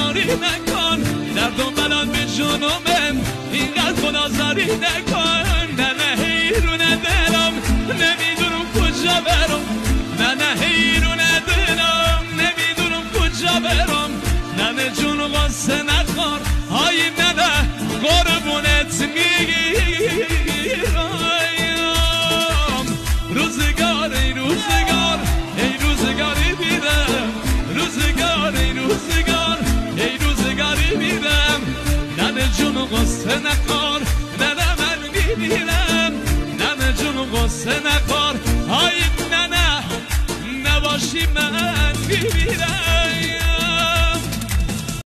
زاری نکن درد و بلان به جنومم اینقدر خدا زاری نکن نه حیرونه دلم نمیدونم کجا برم نه حیرونه دلم نمیدونم کجا برم